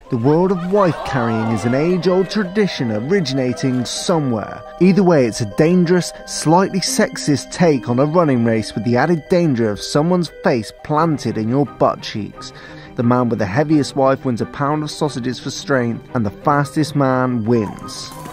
The world of wife carrying is an age-old tradition originating somewhere. Either way, it's a dangerous, slightly sexist take on a running race with the added danger of someone's face planted in your butt cheeks. The man with the heaviest wife wins a pound of sausages for strength, and the fastest man wins.